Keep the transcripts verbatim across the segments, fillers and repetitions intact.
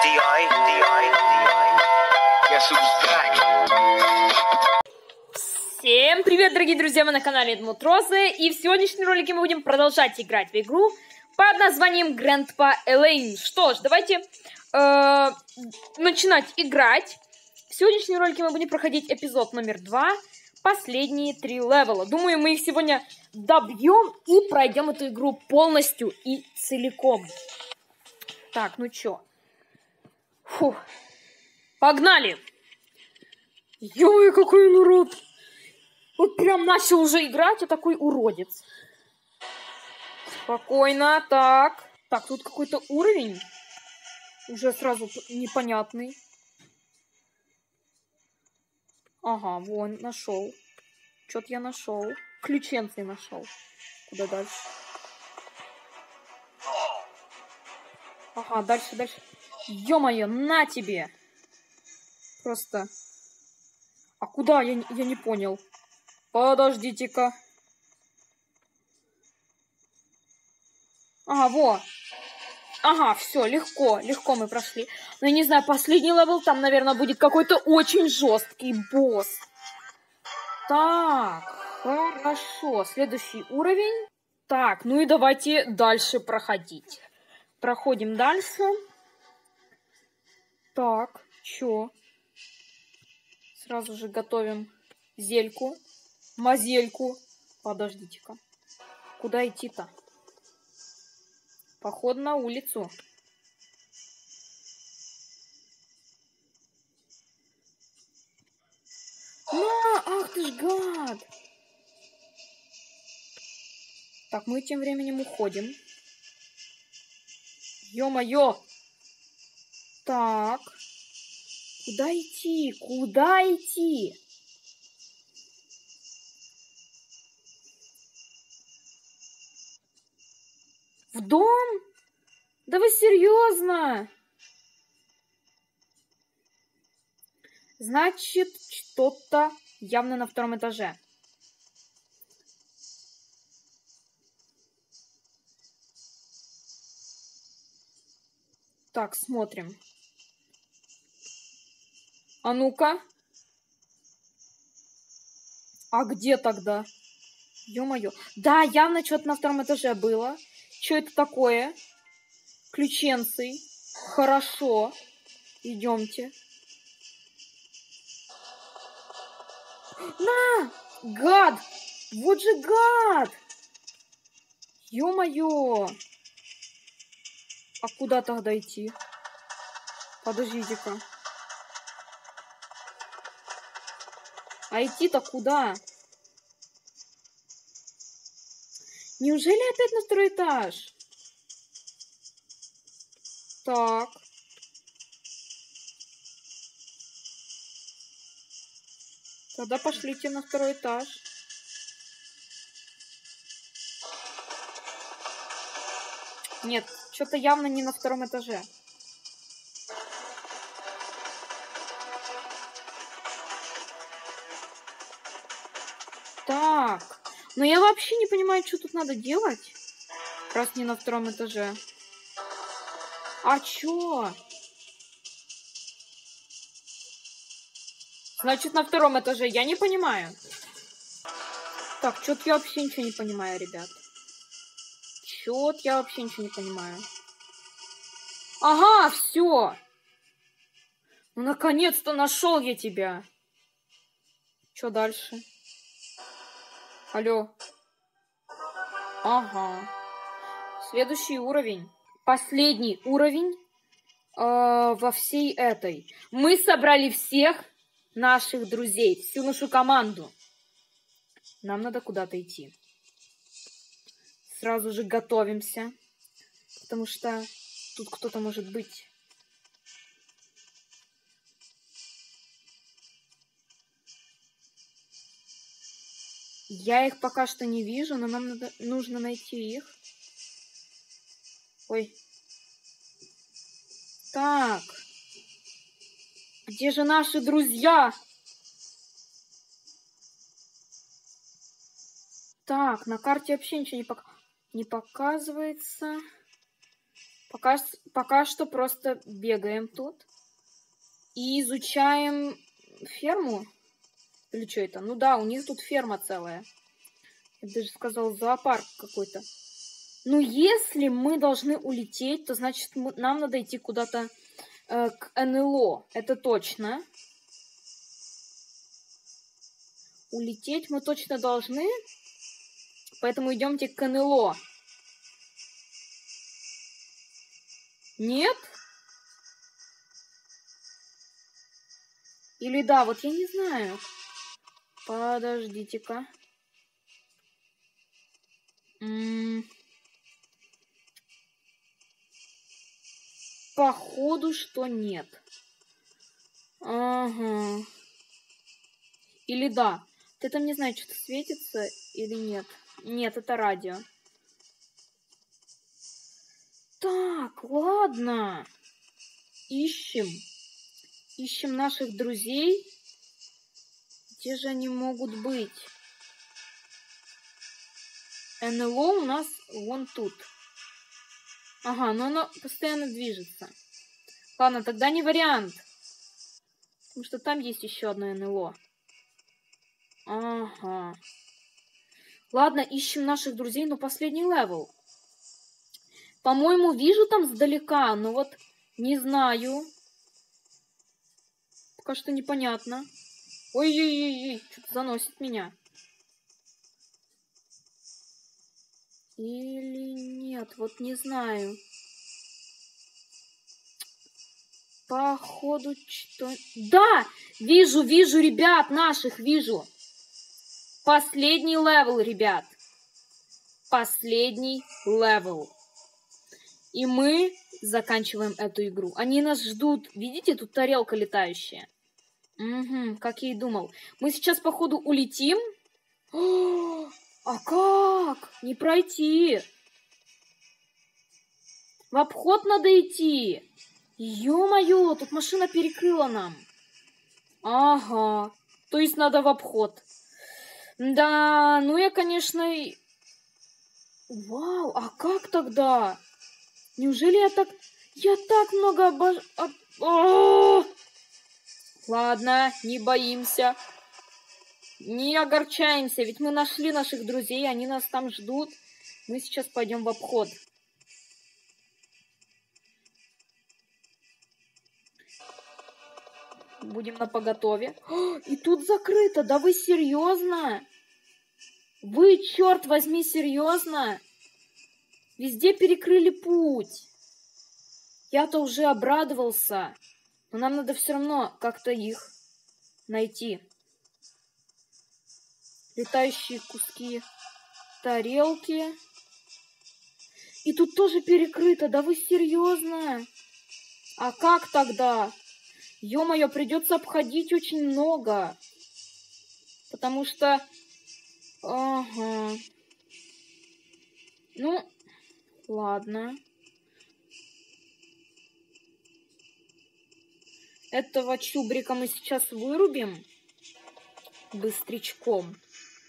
Всем привет, дорогие друзья, мы на канале Эдмутрозы, и в сегодняшнем ролике мы будем продолжать играть в игру под названием Grandpa Elaine. Что ж, давайте э, начинать играть. В сегодняшнем ролике мы будем проходить эпизод номер два, последние три левела. Думаю, мы их сегодня добьем и пройдем эту игру полностью и целиком. Так, ну чё? Фу. Погнали! Ё-моё, какой он урод! Вот прям начал уже играть, а такой уродец. Спокойно, так. Так, тут какой-то уровень. Уже сразу непонятный. Ага, вон, нашел. Что-то я нашел. Ключенцы нашел. Куда дальше? Ага, дальше, дальше. Ё-моё, на тебе! Просто... А куда? Я, я не понял. Подождите-ка. Ага, во. Ага, все, легко, легко мы прошли. Но я не знаю, последний левел, там, наверное, будет какой-то очень жесткий босс. Так, хорошо. Следующий уровень. Так, ну и давайте дальше проходить. Проходим дальше. Так, чё? Сразу же готовим зельку, мазельку. Подождите-ка. Куда идти-то? Поход на улицу. На, ах ты ж гад! Так, мы тем временем уходим. Ё-моё! Так. Куда идти? Куда идти? В дом? Да вы серьезно? Значит, что-то явно на втором этаже. Так, смотрим. А ну-ка. А где тогда? Ё-моё. Да, явно что-то на втором этаже было. Что это такое? Ключенцы. Хорошо. Идемте. На! Гад! Вот же гад! Ё-моё! А куда тогда идти? Подождите-ка. А идти-то куда? Неужели опять на второй этаж? Так. Тогда пошлите на второй этаж. Нет, что-то явно не на втором этаже. Так. Но я вообще не понимаю, что тут надо делать, раз не на втором этаже. А чё? Значит, на втором этаже. Я не понимаю. Так, чё-то я вообще ничего не понимаю, ребят. Чё-то я вообще ничего не понимаю. Ага, все. Ну, наконец-то нашел я тебя. Чё дальше? Алло. Ага. Следующий уровень. Последний уровень э, во всей этой. Мы собрали всех наших друзей, всю нашу команду. Нам надо куда-то идти. Сразу же готовимся, потому что тут кто-то может быть. Я их пока что не вижу, но нам надо, нужно найти их. Ой. Так. Где же наши друзья? Так, на карте вообще ничего не, пок... не показывается. Пока, пока что просто бегаем тут. И изучаем ферму. Или что это? Ну да, у них тут ферма целая. Я даже сказал, зоопарк какой-то. Ну, если мы должны улететь, то значит мы, нам надо идти куда-то э, к эн эл о. Это точно. Улететь мы точно должны. Поэтому идемте к эн эл о. Нет? Или да, вот я не знаю. Подождите-ка. М-м- Походу, что нет. Ага. Или да. Вот это не знаю, что-то светится или нет. Нет, это радио. Так, ладно. Ищем. Ищем наших друзей. Где же они могут быть? эн эл о у нас вон тут. Ага, но оно постоянно движется. Ладно, тогда не вариант. Потому что там есть еще одно эн эл о. Ага. Ладно, ищем наших друзей, но последний левел. По-моему, вижу там сдалека, но вот не знаю. Пока что непонятно. Ой-ой-ой, что-то заносит меня. Или нет, вот не знаю. Походу, что... Да! Вижу, вижу, ребят, наших вижу. Последний левел, ребят. Последний левел. И мы заканчиваем эту игру. Они нас ждут. Видите, тут тарелка летающая. Угу, как я и думал. Мы сейчас, походу, улетим. О, а как? Не пройти. В обход надо идти. Ё-моё, тут машина перекрыла нам. Ага. То есть надо в обход. Да, ну я, конечно... Вау, а как тогда? Неужели я так... Я так много обож... О! Ладно, не боимся. Не огорчаемся, ведь мы нашли наших друзей, они нас там ждут. Мы сейчас пойдем в обход. Будем на поготове. О, и тут закрыто, да вы серьезно? Вы, черт возьми, серьезно? Везде перекрыли путь. Я-то уже обрадовался. Но нам надо все равно как-то их найти. Летающие куски тарелки. И тут тоже перекрыто. Да вы серьезно? А как тогда? Ё-моё, придется обходить очень много. Потому что... Ага. Ну, ладно. Этого чубрика мы сейчас вырубим. Быстрячком.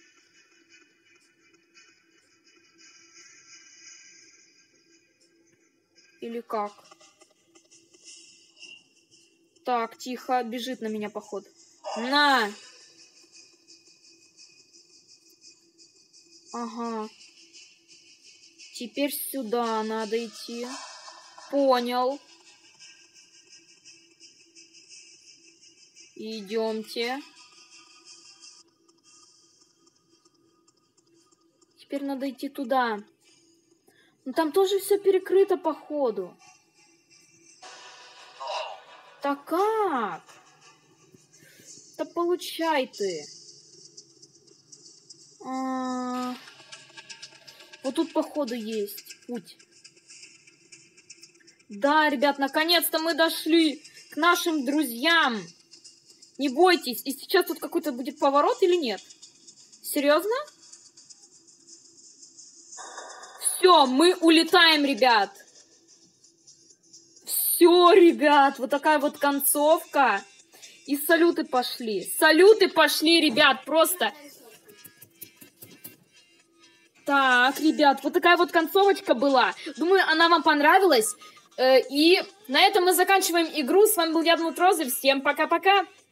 Или как? Так, тихо. Бежит на меня, походу. На! Ага. Теперь сюда надо идти. Понял. Идемте. Теперь надо идти туда. Но там тоже все перекрыто, походу. Так как? Да получай ты. А... Вот тут, походу, есть путь. Да, ребят, наконец-то мы дошли к нашим друзьям. Не бойтесь. И сейчас тут какой-то будет поворот или нет? Серьезно? Все, мы улетаем, ребят. Все, ребят, вот такая вот концовка. И салюты пошли. Салюты пошли, ребят, просто. Так, ребят, вот такая вот концовочка была. Думаю, она вам понравилась. Э, и на этом мы заканчиваем игру. С вами был я, Дмутрозы. Всем пока-пока.